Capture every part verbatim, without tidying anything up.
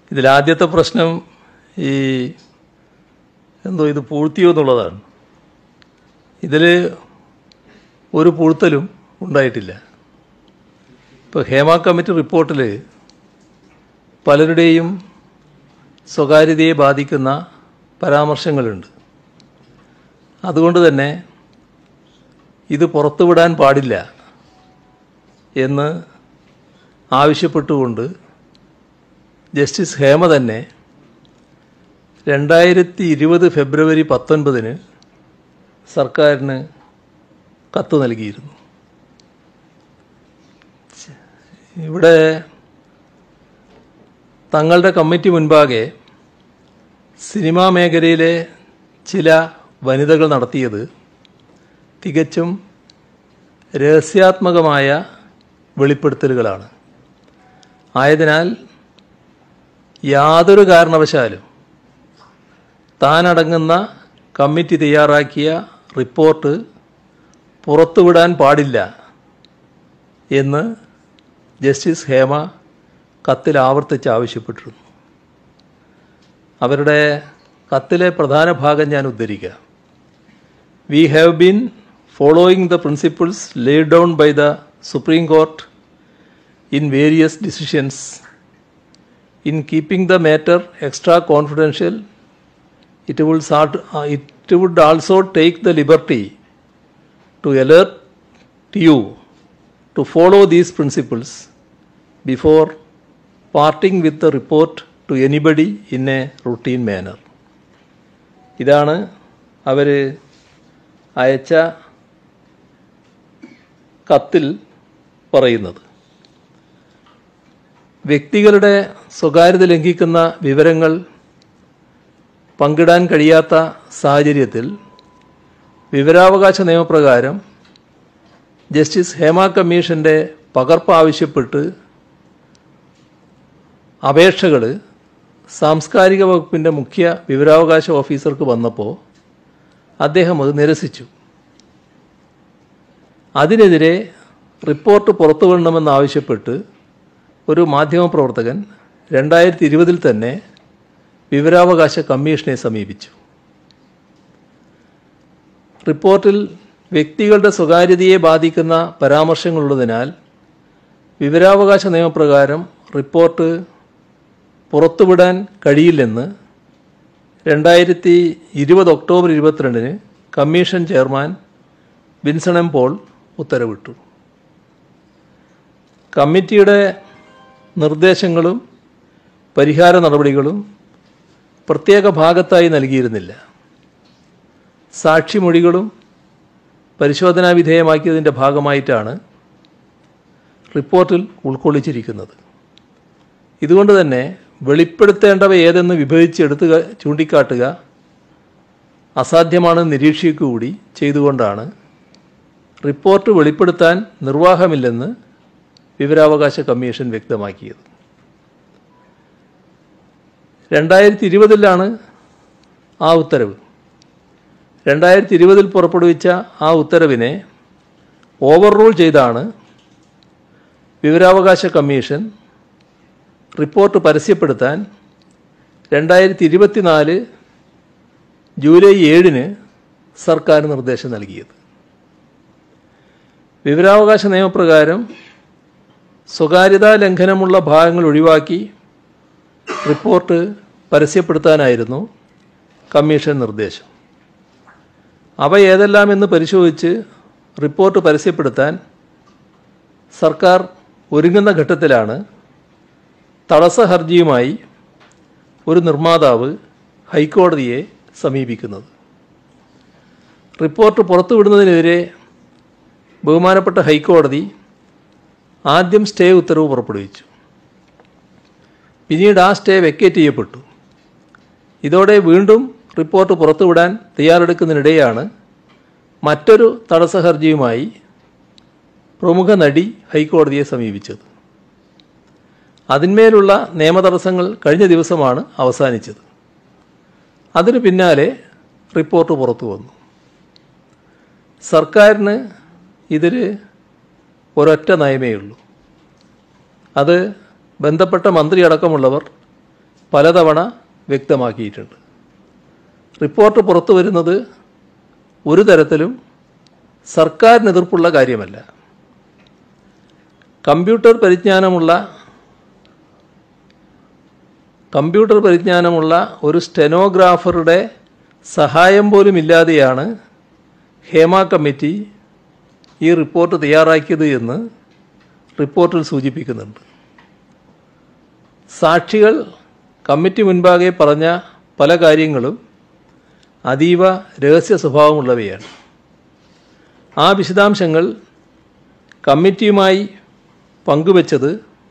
ഇതിലാദ്യത്തെ പ്രശ്നം ഈ എന്തോ ഇത് പൂഴ്ത്തിയോ എന്നുള്ളതാണ്. ഇതിൽ ഒരു പൂഴ്ത്തലും ഉണ്ടായിട്ടില്ല. ഇപ്പോൾ ഹേമ കമ്മിറ്റി റിപ്പോർട്ടിൽ പലരുടെയും സ്വകാര്യതയെ ബാധിക്കുന്ന പരാമർശങ്ങളുണ്ട്. അതുകൊണ്ട് തന്നെ ഇത് പുറത്തുവിടാൻ പാടില്ല എന്ന് ആവശ്യപ്പെട്ടുകൊണ്ട് ജസ്റ്റിസ് ഹേമ തന്നെ രണ്ടായിരത്തി ഇരുപത് ഫെബ്രുവരി പത്തൊൻപതിന് സർക്കാരിന് കത്ത് നൽകിയിരുന്നു. ഇവിടെ തങ്ങളുടെ കമ്മിറ്റി മുൻപാകെ സിനിമാ മേഖലയിലെ ചില വനിതകൾ നടത്തിയത് തികച്ചും രഹസ്യാത്മകമായ വെളിപ്പെടുത്തലുകളാണ്. ആയതിനാൽ യാതൊരു കാരണവശാലും താനടങ്ങുന്ന കമ്മിറ്റി തയ്യാറാക്കിയ റിപ്പോർട്ട് പുറത്തുവിടാൻ പാടില്ല എന്ന് ജസ്റ്റിസ് ഹേമ കത്തിൽ ആവർത്തിച്ച് ആവശ്യപ്പെട്ടിരുന്നു. അവരുടെ കത്തിലെ പ്രധാന ഭാഗം ഞാൻ ഉദ്ധരിക്കാം. We have been following the principles laid down by the Supreme Court in various decisions in keeping the matter extra confidential. It would, sort, uh, it would also take the liberty to alert you to follow these principles before parting with the report to anybody in a routine manner. ഇതാണ് അവർ അയച്ച കത്തിൽ പറയുന്നത്. വ്യക്തികളുടെ സ്വകാര്യത ലംഘിക്കുന്ന വിവരങ്ങൾ പങ്കിടാൻ കഴിയാത്ത സാഹചര്യത്തിൽ വിവരാവകാശ നിയമപ്രകാരം ജസ്റ്റിസ് ഹേമ കമ്മീഷൻ്റെ പകർപ്പ് ആവശ്യപ്പെട്ട് അപേക്ഷകൾ സാംസ്കാരിക വകുപ്പിൻ്റെ മുഖ്യ വിവരാവകാശ ഓഫീസർക്ക് വന്നപ്പോൾ അദ്ദേഹം അത് നിരസിച്ചു. അതിനെതിരെ റിപ്പോർട്ട് പുറത്തുവിടണമെന്നാവശ്യപ്പെട്ട് ഒരു മാധ്യമപ്രവർത്തകൻ രണ്ടായിരത്തി ഇരുപതിൽ തന്നെ വിവരാവകാശ കമ്മീഷനെ സമീപിച്ചു. റിപ്പോർട്ടിൽ വ്യക്തികളുടെ സ്വകാര്യതയെ ബാധിക്കുന്ന പരാമർശങ്ങളുള്ളതിനാൽ വിവരാവകാശ നിയമപ്രകാരം റിപ്പോർട്ട് പുറത്തുവിടാൻ കഴിയില്ലെന്ന് രണ്ടായിരത്തി ഇരുപത് ഒക്ടോബർ ഇരുപത്തിരണ്ടിന് commission chairman Vinson M Paul ഉത്തരവിട്ടു. കമ്മിറ്റിയുടെ നിർദ്ദേശങ്ങളും പരിഹാര നടപടികളും പ്രത്യേക ഭാഗത്തായി നൽകിയിരുന്നില്ല. സാക്ഷിമൊഴികളും പരിശോധനാ വിധേയമാക്കിയതിൻ്റെ ഭാഗമായിട്ടാണ് റിപ്പോർട്ടിൽ ഉൾക്കൊള്ളിച്ചിരിക്കുന്നത്. ഇതുകൊണ്ട് തന്നെ വെളിപ്പെടുത്തേണ്ടവ ഏതെന്ന് വിഭജിച്ചെടുത്ത് ചൂണ്ടിക്കാട്ടുക അസാധ്യമാണെന്ന് നിരീക്ഷിക്കുക കൂടി ചെയ്തുകൊണ്ടാണ് റിപ്പോർട്ട് വെളിപ്പെടുത്താൻ നിർവാഹമില്ലെന്ന് വിവരാവകാശ കമ്മീഷൻ വ്യക്തമാക്കിയത്. രണ്ടായിരത്തി ഇരുപതിലാണ് ആ ഉത്തരവ്. രണ്ടായിരത്തി ഇരുപതിൽ പുറപ്പെടുവിച്ച ആ ഉത്തരവിനെ ഓവർ റൂൾ ചെയ്താണ് വിവരാവകാശ കമ്മീഷൻ റിപ്പോർട്ട് പരസ്യപ്പെടുത്താൻ രണ്ടായിരത്തി ഇരുപത്തിനാല് ജൂലൈ ഏഴിന് സർക്കാർ നിർദ്ദേശം നൽകിയത്. വിവരാവകാശ നിയമപ്രകാരം സ്വകാര്യതാ ലംഘനമുള്ള ഭാഗങ്ങൾ ഒഴിവാക്കി റിപ്പോർട്ട് പരസ്യപ്പെടുത്താനായിരുന്നു കമ്മീഷൻ നിർദ്ദേശം. അവ ഏതെല്ലാമെന്ന് പരിശോധിച്ച് റിപ്പോർട്ട് പരസ്യപ്പെടുത്താൻ സർക്കാർ ഒരുങ്ങുന്ന ഘട്ടത്തിലാണ് തടസ്സ ഹർജിയുമായി ഒരു നിർമ്മാതാവ് ഹൈക്കോടതിയെ സമീപിക്കുന്നത്. റിപ്പോർട്ട് പുറത്തുവിടുന്നതിനെതിരെ ബഹുമാനപ്പെട്ട ഹൈക്കോടതി ആദ്യം സ്റ്റേ ഉത്തരവ് പുറപ്പെടുവിച്ചു. പിന്നീട് ആ സ്റ്റേ വെക്കേറ്റ് ചെയ്യപ്പെട്ടു. ഇതോടെ വീണ്ടും റിപ്പോർട്ട് പുറത്തുവിടാൻ തയ്യാറെടുക്കുന്നതിനിടെയാണ് മറ്റൊരു തടസ്സ ഹർജിയുമായി പ്രമുഖ നടി ഹൈക്കോടതിയെ സമീപിച്ചത്. അതിന്മേലുള്ള നിയമതടസ്സങ്ങൾ കഴിഞ്ഞ ദിവസമാണ് അവസാനിച്ചത്. അതിനു പിന്നാലെ റിപ്പോർട്ട് പുറത്തു വന്നു. സർക്കാരിന് ഇതിൽ ഒരൊറ്റ നയമേ ഉള്ളൂ. അത് ബന്ധപ്പെട്ട മന്ത്രി അടക്കമുള്ളവർ പലതവണ വ്യക്തമാക്കിയിട്ടുണ്ട്. റിപ്പോർട്ട് പുറത്തു വരുന്നത് ഒരു തരത്തിലും സർക്കാരിന് എതിർപ്പുള്ള കാര്യമല്ല. കമ്പ്യൂട്ടർ പരിജ്ഞാനമുള്ള കമ്പ്യൂട്ടർ പരിജ്ഞാനമുള്ള ഒരു സ്റ്റെനോഗ്രാഫറുടെ സഹായം പോലും ഇല്ലാതെയാണ് ഹേമ കമ്മിറ്റി ഈ റിപ്പോർട്ട് തയ്യാറാക്കിയത് എന്ന് റിപ്പോർട്ടിൽ സൂചിപ്പിക്കുന്നുണ്ട്. സാക്ഷികൾ കമ്മിറ്റി മുൻപാകെ പറഞ്ഞ പല കാര്യങ്ങളും അതീവ രഹസ്യ സ്വഭാവമുള്ളവയാണ്. ആ വിശദാംശങ്ങൾ കമ്മിറ്റിയുമായി പങ്കുവച്ചത്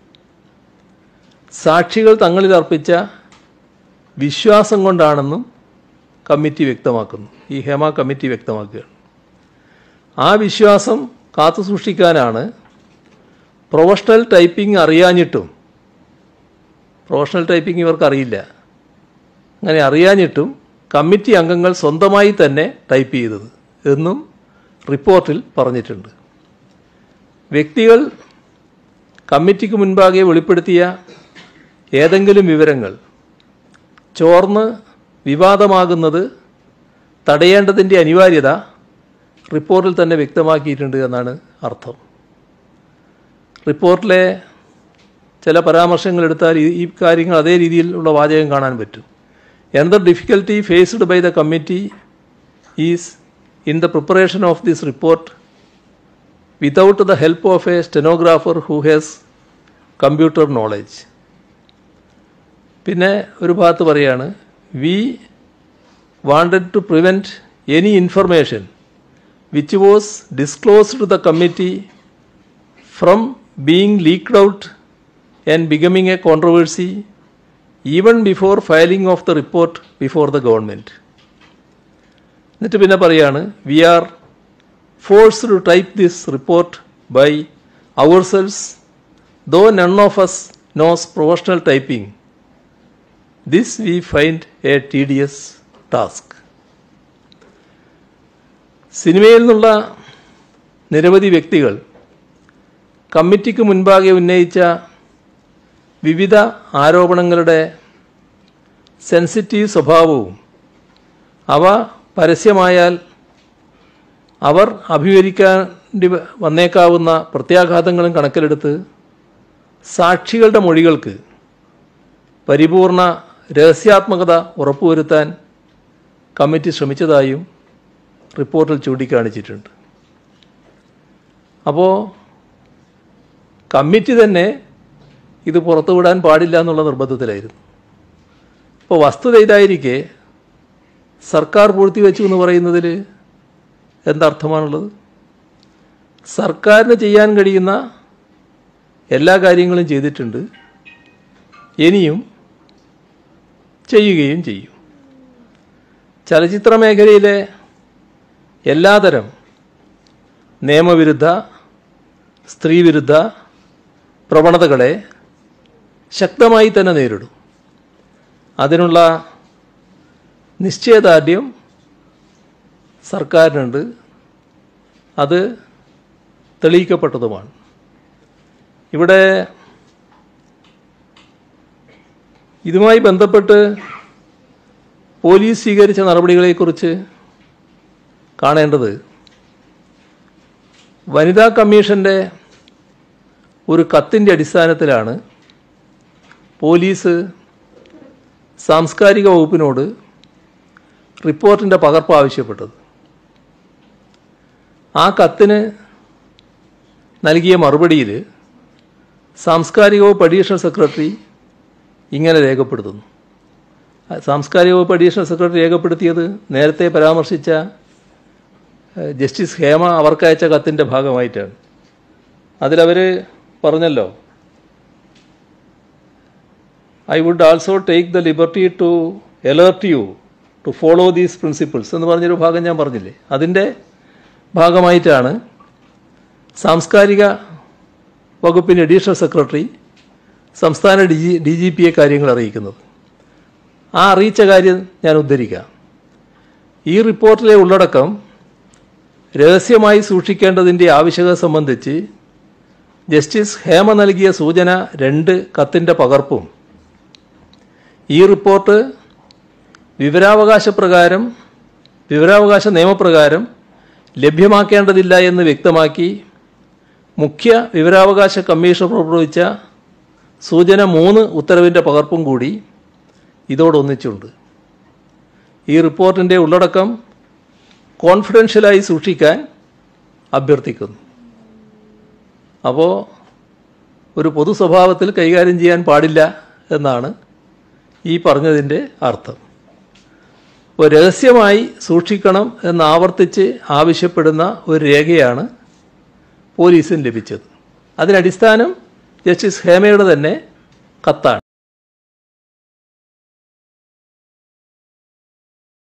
സാക്ഷികൾ തങ്ങളിൽ അർപ്പിച്ച വിശ്വാസം കൊണ്ടാണെന്നും കമ്മിറ്റി വ്യക്തമാക്കുന്നു. ഈ ഹേമ കമ്മിറ്റി വ്യക്തമാക്കുകയാണ്. ആ വിശ്വാസം കാത്തുസൂക്ഷിക്കാനാണ് പ്രൊഫഷണൽ ടൈപ്പിംഗ് അറിയാഞ്ഞിട്ടും, പ്രൊഫഷണൽ ടൈപ്പിംഗ് ഇവർക്കറിയില്ല, അങ്ങനെ അറിയാഞ്ഞിട്ടും കമ്മിറ്റി അംഗങ്ങൾ സ്വന്തമായി തന്നെ ടൈപ്പ് ചെയ്തത് എന്നും റിപ്പോർട്ടിൽ പറഞ്ഞിട്ടുണ്ട്. വ്യക്തികൾ കമ്മിറ്റിക്ക് മുൻപാകെ വെളിപ്പെടുത്തിയ ഏതെങ്കിലും വിവരങ്ങൾ ചോർന്ന് വിവാദമാകുന്നത് തടയേണ്ടതിൻ്റെ അനിവാര്യത റിപ്പോർട്ടിൽ തന്നെ വ്യക്തമാക്കിയിട്ടുണ്ട് എന്നാണ് അർത്ഥം. റിപ്പോർട്ടിലെ ചില പരാമർശങ്ങൾ എടുത്താൽ ഈ കാര്യങ്ങൾ അതേ രീതിയിലുള്ള വാചകം കാണാൻ പറ്റും. Another difficulty faced by the committee is in the preparation of this report without the help of a stenographer who has computer knowledge. പിന്നെ ഒരു ഭാഗത്ത് പറയാണ്, we wanted to prevent any information which was disclosed to the committee from being leaked out and becoming a controversy even before filing of the report before the government. എന്നിട്ട് പിന്നെ പറയാണ്, we are forced to type this report by ourselves though none of us knows professional typing. This we find a tedious task. സിനിമയിൽ നിന്നുള്ള നിരവധി വ്യക്തികൾ കമ്മിറ്റിക്ക് മുൻപാകെ ഉന്നയിച്ച വിവിധ ആരോപണങ്ങളുടെ സെൻസിറ്റീവ് സ്വഭാവവും അവ പരസ്യമായാൽ അവർ അഭിമുഖീകരിക്കേണ്ടി വന്നേക്കാവുന്ന പ്രത്യാഘാതങ്ങളും കണക്കിലെടുത്ത് സാക്ഷികളുടെ മൊഴികൾക്ക് പരിപൂർണ രഹസ്യാത്മകത ഉറപ്പുവരുത്താൻ കമ്മിറ്റി ശ്രമിച്ചതായും റിപ്പോർട്ടിൽ ചൂണ്ടിക്കാണിച്ചിട്ടുണ്ട്. അപ്പോൾ കമ്മിറ്റി തന്നെ ഇത് പുറത്തുവിടാൻ പാടില്ല എന്നുള്ള നിർബന്ധത്തിലായിരുന്നു. ഇപ്പോൾ വസ്തുത ഇതായിരിക്കെ സർക്കാർ പൂഴ്ത്തിവെച്ചു എന്ന് പറയുന്നതിൽ എന്തർത്ഥമാണുള്ളത്? സർക്കാരിന് ചെയ്യാൻ കഴിയുന്ന എല്ലാ കാര്യങ്ങളും ചെയ്തിട്ടുണ്ട്, ഇനിയും ചെയ്യുകയും ചെയ്യും. ചലച്ചിത്ര മേഖലയിലെ എല്ലാതരം നിയമവിരുദ്ധ, സ്ത്രീവിരുദ്ധ പ്രവണതകളെ ശക്തമായി തന്നെ നേരിടും. അതിനുള്ള നിശ്ചയദാർഢ്യം സർക്കാരിനുണ്ട്, അത് തെളിയിക്കപ്പെട്ടതുമാണ്. ഇവിടെ ഇതുമായി ബന്ധപ്പെട്ട് പോലീസ് സ്വീകരിച്ച നടപടികളെക്കുറിച്ച് കാണേണ്ടത്, വനിതാ കമ്മീഷൻ്റെ ഒരു കത്തിൻ്റെ അടിസ്ഥാനത്തിലാണ് പോലീസ് സാംസ്കാരിക വകുപ്പിനോട് റിപ്പോർട്ടിൻ്റെ പകർപ്പ് ആവശ്യപ്പെട്ടത്. ആ കത്തിന് നൽകിയ മറുപടിയിൽ സാംസ്കാരിക വകുപ്പ് അഡീഷണൽ സെക്രട്ടറി ഇങ്ങനെ രേഖപ്പെടുത്തുന്നു. സാംസ്കാരിക വകുപ്പ് അഡീഷണൽ സെക്രട്ടറി രേഖപ്പെടുത്തിയത് നേരത്തെ പരാമർശിച്ച ജസ്റ്റിസ് ഹേമ അവർക്കയച്ച കത്തിൻ്റെ ഭാഗമായിട്ടാണ്. അതിലവർ പറഞ്ഞല്ലോ, I would also take the liberty to alert you to follow these principles എന്ന് പറഞ്ഞൊരു ഭാഗം ഞാൻ പറഞ്ഞില്ലേ, അതിൻ്റെ ഭാഗമായിട്ടാണ് സാംസ്കാരിക വകുപ്പിൻ്റെ അഡീഷണൽ സെക്രട്ടറി സംസ്ഥാന ഡി ജി ഡി ജി പിയെ കാര്യങ്ങൾ അറിയിക്കുന്നത്. ആ അറിയിച്ച കാര്യം ഞാൻ ഉദ്ധരിക്കാം. ഈ റിപ്പോർട്ടിലെ ഉള്ളടക്കം രഹസ്യമായി സൂക്ഷിക്കേണ്ടതിൻ്റെ ആവശ്യകത സംബന്ധിച്ച് ജസ്റ്റിസ് ഹേമ നൽകിയ സൂചന രണ്ട് കത്തിൻ്റെ പകർപ്പും ഈ റിപ്പോർട്ട് വിവരാവകാശ പ്രകാരം വിവരാവകാശ നിയമപ്രകാരം ലഭ്യമാക്കേണ്ടതില്ല എന്ന് വ്യക്തമാക്കി മുഖ്യ വിവരാവകാശ കമ്മീഷൻ പുറപ്പെടുവിച്ച സൂചന മൂന്ന് ഉത്തരവിൻ്റെ പകർപ്പും കൂടി ഇതോടൊന്നിച്ചുണ്ട്. ഈ റിപ്പോർട്ടിൻ്റെ ഉള്ളടക്കം കോൺഫിഡൻഷ്യലായി സൂക്ഷിക്കാൻ അഭ്യർത്ഥിക്കുന്നു. അപ്പോൾ ഒരു പൊതു സ്വഭാവത്തിൽ കൈകാര്യം ചെയ്യാൻ പാടില്ല എന്നാണ് ഈ പറഞ്ഞതിൻ്റെ അർത്ഥം. അപ്പോൾ രഹസ്യമായി സൂക്ഷിക്കണം എന്നാവർത്തിച്ച് ആവശ്യപ്പെടുന്ന ഒരു രേഖയാണ് പോലീസിന് ലഭിച്ചത്. അതിനടിസ്ഥാനം ജസ്റ്റിസ് ഹേമയുടെ തന്നെ കത്താണ്.